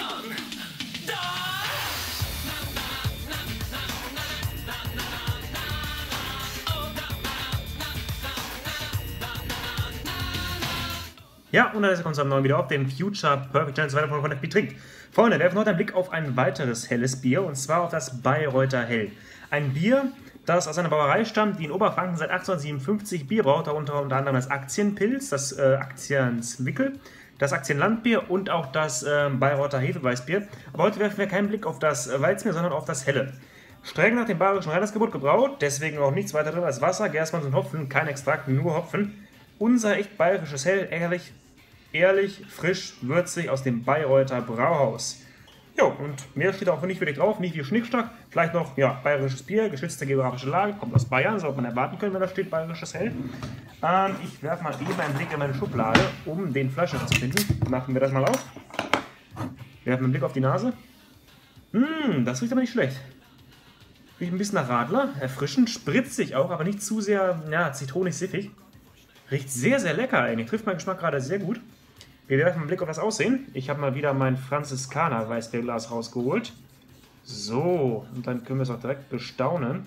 Ja, und da kommt es am neuen Video auf dem Future Perfect Challenge weiter von FB trinkt. Freunde, wir werfen heute einen Blick auf ein weiteres helles Bier, und zwar auf das Bayreuther Hell. Ein Bier, das aus einer Brauerei stammt, die in Oberfranken seit 1857 Bier braut, darunter unter anderem das Aktienpilz, das Aktienzwickel, das Aktienlandbier und auch das Bayreuther Hefeweißbier. Aber heute werfen wir keinen Blick auf das Weizenbier, sondern auf das Helle. Streng nach dem bayerischen Reinheitsgebot gebraut, deswegen auch nichts weiter drin als Wasser, Gerstmalz und Hopfen, kein Extrakt, nur Hopfen. Unser echt bayerisches Hell, ehrlich, frisch, würzig aus dem Bayreuther Brauhaus. Jo, und mehr steht auch nicht wirklich drauf, nicht wie Schnickschnack. Vielleicht noch, ja, bayerisches Bier, geschützte geografische Lage, kommt aus Bayern, sollte man erwarten können, wenn da steht bayerisches Hell. Ich werfe mal eben einen Blick in meine Schublade, um den Flaschenöffner zu finden. Machen wir das mal auf. Werfen einen Blick auf die Nase. Das riecht aber nicht schlecht. Riecht ein bisschen nach Radler, erfrischend, spritzig auch, aber nicht zu sehr, ja, zitronig-siffig. Riecht sehr, sehr lecker eigentlich, trifft meinen Geschmack gerade sehr gut. Wir werfen einen Blick auf das Aussehen. Ich habe mal wieder mein Franziskaner Weißbierglas rausgeholt. So, und dann können wir es auch direkt bestaunen.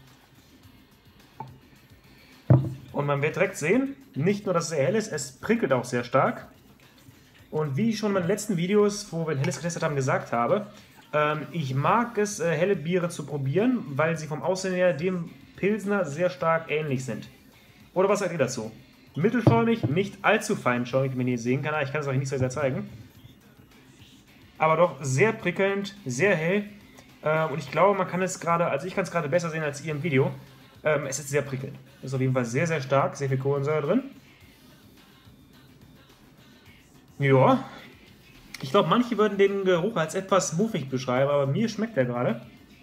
Und man wird direkt sehen, nicht nur, dass es sehr hell ist, es prickelt auch sehr stark. Und wie ich schon in meinen letzten Videos, wo wir ein helles getestet haben, gesagt habe, ich mag es, helle Biere zu probieren, weil sie vom Aussehen her dem Pilsner sehr stark ähnlich sind. Oder was sagt ihr dazu? Mittelschäumig, nicht allzu feinschäumig, wie man hier sehen kann. Ich kann es euch nicht so sehr zeigen. Aber doch sehr prickelnd, sehr hell. Und ich glaube, man kann es gerade, also ich kann es gerade besser sehen als ihr im Video. Es ist sehr prickelnd. Ist auf jeden Fall sehr, sehr stark, sehr viel Kohlensäure drin. Ja. Ich glaube, manche würden den Geruch als etwas muffig beschreiben, aber mir schmeckt der gerade.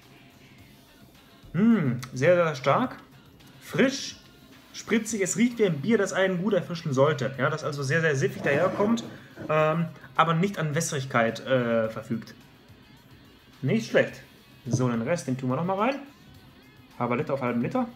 Sehr, sehr stark. Frisch. Spritzig, es riecht wie ein Bier, das einen gut erfrischen sollte. Ja, das also sehr, sehr siffig daherkommt, aber nicht an Wässrigkeit verfügt. Nicht schlecht. So, den Rest, den tun wir nochmal rein. Halber Liter auf halben Liter.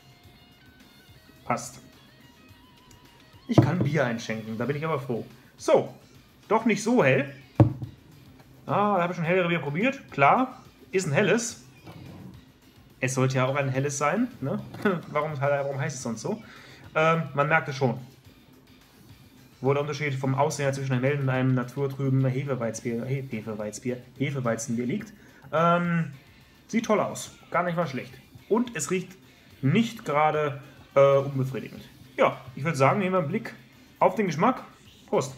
Passt. Ich kann Bier einschenken, da bin ich aber froh. So, doch nicht so hell. Da habe ich schon hellere Bier probiert. Klar, ist ein helles. Es sollte ja auch ein helles sein, ne? Warum heißt es sonst so? Man merkt es schon. Wo der Unterschied vom Aussehen zwischen einem hellen und einem naturtrüben Hefeweizenbier liegt. Sieht toll aus. Gar nicht mal schlecht. Und es riecht nicht gerade unbefriedigend. Ja, ich würde sagen, nehmen wir einen Blick auf den Geschmack. Prost.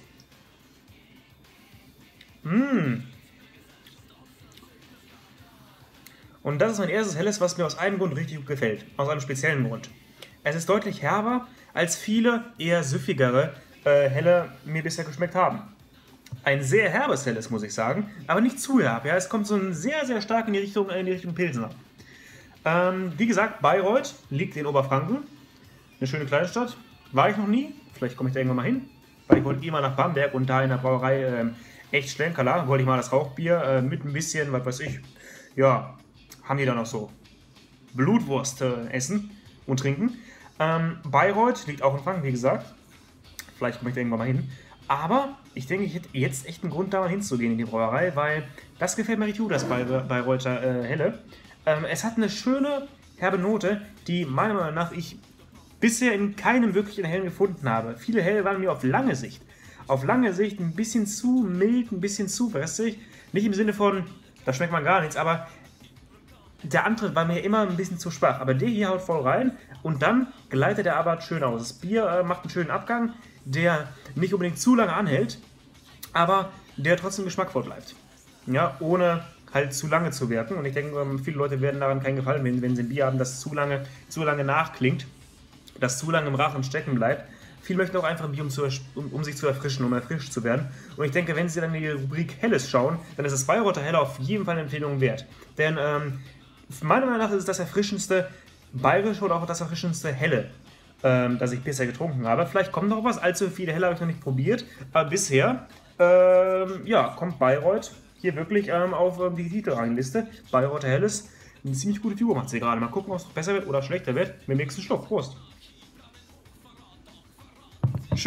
Und das ist mein erstes Helles, was mir aus einem Grund richtig gut gefällt. Aus einem speziellen Grund. Es ist deutlich herber, als viele eher süffigere Helle mir bisher geschmeckt haben. Ein sehr herbes Helles, muss ich sagen, aber nicht zu herb. Ja, es kommt so sehr, sehr stark in die Richtung Pilsner. Wie gesagt, Bayreuth liegt in Oberfranken. Eine schöne Kleinstadt. War ich noch nie. Vielleicht komme ich da irgendwann mal hin. Weil ich wollte immer nach Bamberg und da in der Brauerei echt Schlenkerla wollte ich mal das Rauchbier mit ein bisschen, was weiß ich, ja, haben die da noch so Blutwurst essen und trinken. Bayreuth liegt auch in Franken, wie gesagt. Vielleicht komme ich da irgendwann mal hin. Aber ich denke, ich hätte jetzt echt einen Grund, da mal hinzugehen in die Brauerei, weil das gefällt mir richtig gut, das Bayreuther Helle. Es hat eine schöne, herbe Note, die meiner Meinung nach ich bisher in keinem wirklichen Hellen gefunden habe. Viele Helle waren mir auf lange Sicht ein bisschen zu mild, ein bisschen zu wässrig. Nicht im Sinne von, da schmeckt man gar nichts, aber der Antritt war mir immer ein bisschen zu schwach, aber der hier haut voll rein und dann gleitet er aber schön aus. Das Bier macht einen schönen Abgang, der nicht unbedingt zu lange anhält, aber der trotzdem geschmackvoll bleibt. Ja, ohne halt zu lange zu wirken. Und ich denke, viele Leute werden daran keinen Gefallen, wenn sie ein Bier haben, das zu lange nachklingt, das zu lange im Rachen stecken bleibt. Viele möchten auch einfach ein Bier, um sich zu erfrischen, um erfrischt zu werden. Und ich denke, wenn Sie dann in die Rubrik Helles schauen, dann ist das Bayreuther Helle auf jeden Fall eine Empfehlung wert. Denn meiner Meinung nach ist es das erfrischendste bayerische oder auch das erfrischendste Helle, das ich bisher getrunken habe. Vielleicht kommt noch was, allzu viele Helle habe ich noch nicht probiert, aber bisher ja, kommt Bayreuth hier wirklich auf die Titelrangliste. Bayreuther Helles, eine ziemlich gute Figur macht sie gerade. Mal gucken, ob es besser wird oder schlechter wird mit dem nächsten Schluck. Prost! Schön,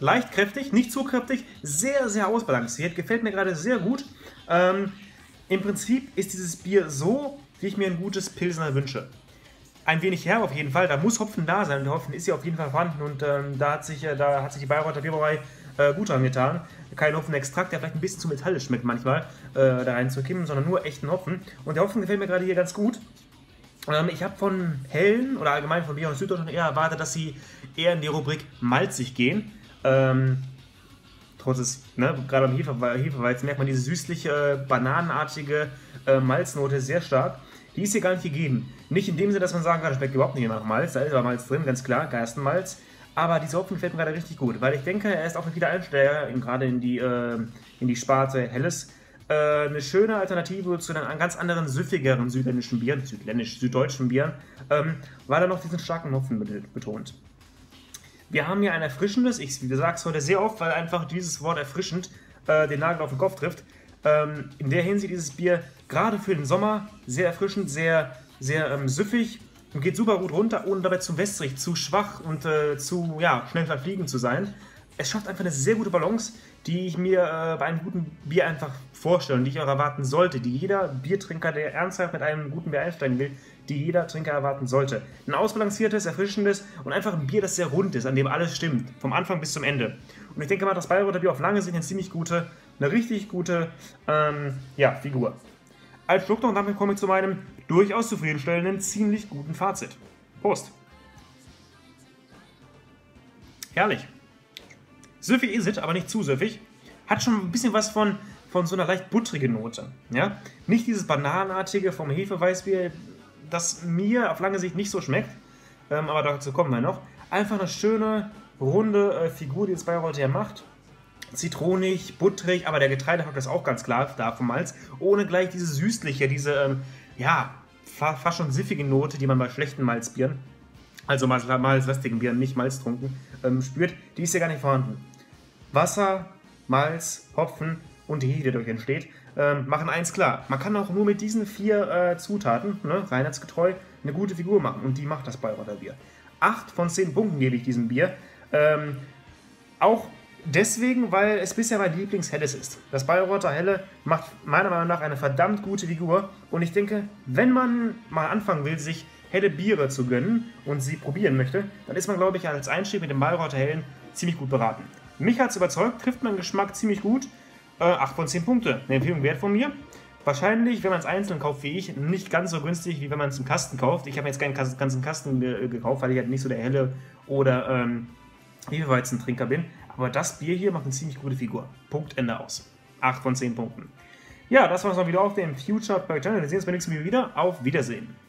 leicht kräftig, nicht zu kräftig, sehr, sehr ausbalanciert, gefällt mir gerade sehr gut. Im Prinzip ist dieses Bier so, wie ich mir ein gutes Pilsner wünsche. Ein wenig herb auf jeden Fall, da muss Hopfen da sein und der Hopfen ist ja auf jeden Fall vorhanden und da hat sich die Bayreuther Bierbrauerei gut dran getan. Kein Hopfenextrakt, der vielleicht ein bisschen zu metallisch schmeckt manchmal, da reinzukippen, sondern nur echten Hopfen. Und der Hopfen gefällt mir gerade hier ganz gut. Ich habe von Hellen oder allgemein von Bier aus Süddeutschland eher erwartet, dass sie eher in die Rubrik malzig gehen. Trotz des, ne, gerade beim Hefeweizen merkt man diese süßliche, bananenartige Malznote sehr stark. Die ist hier gar nicht gegeben. Nicht in dem Sinne, dass man sagen kann, das schmeckt überhaupt nicht nach Malz, da ist aber Malz drin, ganz klar, Gerstenmalz. Aber dieser Hopfen gefällt mir gerade richtig gut, weil ich denke, er ist auch ein Wiedereinsteiger, gerade in die Sparte Helles. Eine schöne Alternative zu einem ganz anderen, süffigeren süddeutschen Bieren, weil er noch diesen starken Hopfen betont. Wir haben hier ein erfrischendes, ich sage es heute sehr oft, weil einfach dieses Wort erfrischend den Nagel auf den Kopf trifft. In der Hinsicht ist das Bier gerade für den Sommer sehr erfrischend, sehr süffig und geht super gut runter, ohne dabei zu wässrig, zu schwach und zu schnell verfliegen zu sein. Es schafft einfach eine sehr gute Balance, die ich mir bei einem guten Bier einfach vorstelle und die ich auch erwarten sollte, die jeder Biertrinker, der ernsthaft mit einem guten Bier einsteigen will, die jeder Trinker erwarten sollte. Ein ausbalanciertes, erfrischendes und einfach ein Bier, das sehr rund ist, an dem alles stimmt, vom Anfang bis zum Ende. Und ich denke mal, das Bayreuther Bier auf lange Sicht eine richtig gute Figur. Als Schluck noch, und damit komme ich zu meinem durchaus zufriedenstellenden, ziemlich guten Fazit. Prost! Herrlich! Süffig ist es, aber nicht zu süffig. Hat schon ein bisschen was von so einer leicht buttrigen Note. Ja? Nicht dieses bananenartige vom Hefeweißbier, das mir auf lange Sicht nicht so schmeckt. Aber dazu kommen wir noch. Einfach eine schöne, runde Figur, die das Bayreuther hier macht. Zitronig, buttrig, aber der Getreidefaktor ist auch ganz klar da vom Malz. Ohne gleich diese süßliche, diese, fast schon siffige Note, die man bei schlechten Malzbieren, also malzlastigen Bieren, nicht malztrunken, spürt. Die ist ja gar nicht vorhanden. Wasser, Malz, Hopfen und die Hefe, die dadurch entsteht, machen eins klar. Man kann auch nur mit diesen 4 Zutaten, reinheitsgetreu, eine gute Figur machen. Und die macht das Bayreuther Bier. 8 von 10 Punkten gebe ich diesem Bier. Auch deswegen, weil es bisher mein Lieblingshelles ist. Das Bayreuther Helle macht meiner Meinung nach eine verdammt gute Figur. Und ich denke, wenn man mal anfangen will, sich helle Biere zu gönnen und sie probieren möchte, dann ist man, glaube ich, als Einstieg mit dem Bayreuther Hellen ziemlich gut beraten. Mich hat es überzeugt, trifft meinen Geschmack ziemlich gut. 8 von 10 Punkte. Eine Empfehlung wert von mir. Wahrscheinlich, wenn man es einzeln kauft wie ich, nicht ganz so günstig, wie wenn man es im Kasten kauft. Ich habe jetzt keinen ganzen Kasten gekauft, weil ich halt nicht so der helle oder Hefeweizentrinker bin. Aber das Bier hier macht eine ziemlich gute Figur. Punkt, Ende aus. 8 von 10 Punkten. Ja, das war's mal wieder auf dem Future Channel. Wir sehen uns beim nächsten Mal wieder. Auf Wiedersehen.